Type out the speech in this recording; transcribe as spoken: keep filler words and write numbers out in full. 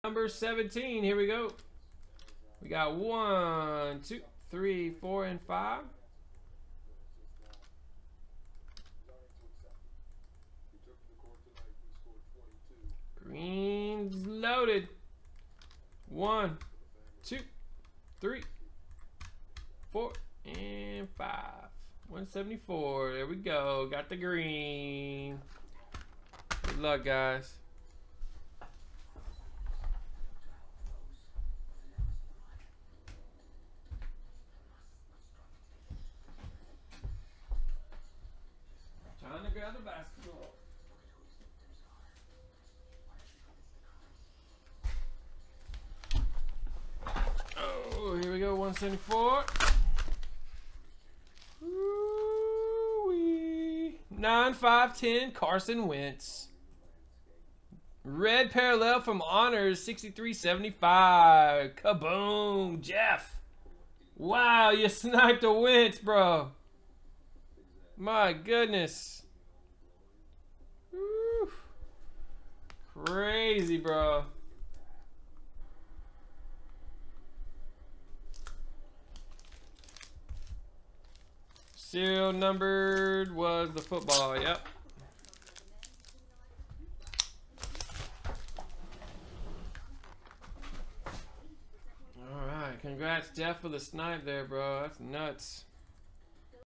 Number seventeen. Here we go. We got one, two, three, four, and five. Green's loaded. One, two, three, four, and five. one seventy-four. There we go. Got the green. Good luck, guys. Trying to grab the basketball. Oh, here we go. one seventy-four. Ooh-wee. nine five ten Carson Wentz. Red parallel from Honors sixty-three seventy-five. Kaboom, Jeff. Wow, you sniped a Wentz, bro. My goodness. Woo. Crazy, bro. Serial numbered was the football, yep. All right, congrats, Jeff, for the snipe there, bro. That's nuts.